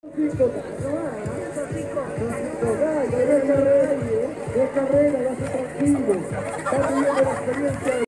5 gallos de carrera, va a ser tranquilo. Está viviendo la experiencia.